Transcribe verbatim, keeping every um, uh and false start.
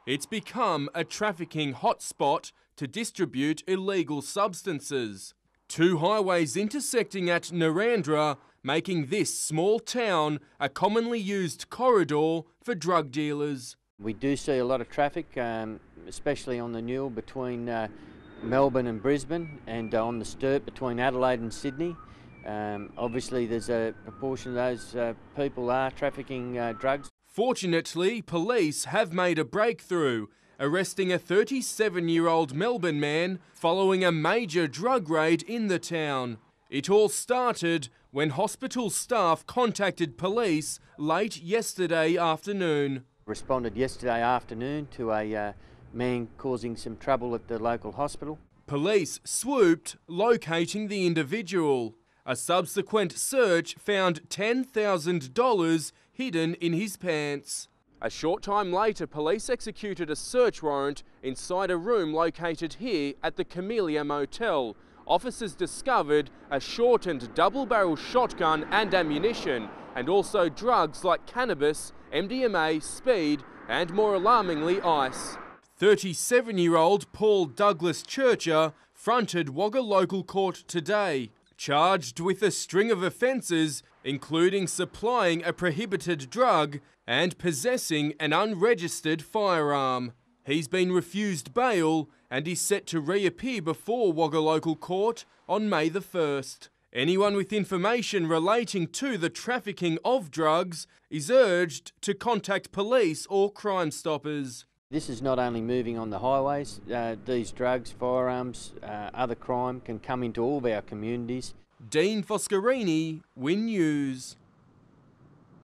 It's become a trafficking hotspot to distribute illegal substances. Two highways intersecting at Narrandera, making this small town a commonly used corridor for drug dealers. We do see a lot of traffic, um, especially on the Newell between uh, Melbourne and Brisbane, and uh, on the Sturt between Adelaide and Sydney. Um, obviously there's a proportion of those uh, people are trafficking uh, drugs. Fortunately, police have made a breakthrough, arresting a thirty-seven-year-old Melbourne man following a major drug raid in the town. It all started when hospital staff contacted police late yesterday afternoon. Responded yesterday afternoon to a uh, man causing some trouble at the local hospital. Police swooped, locating the individual. A subsequent search found ten thousand dollars hidden in his pants. A short time later, police executed a search warrant inside a room located here at the Camellia Motel. Officers discovered a shortened double-barrel shotgun and ammunition, and also drugs like cannabis, M D M A, speed, and more alarmingly, ice. thirty-seven-year-old Paul Douglas Churcher fronted Wagga Local Court today, charged with a string of offences, including supplying a prohibited drug and possessing an unregistered firearm. He's been refused bail and is set to reappear before Wagga Local Court on May the first. Anyone with information relating to the trafficking of drugs is urged to contact police or Crime Stoppers. This is not only moving on the highways. Uh, these drugs, firearms, uh, other crime can come into all of our communities. Dean Foscarini, Win News.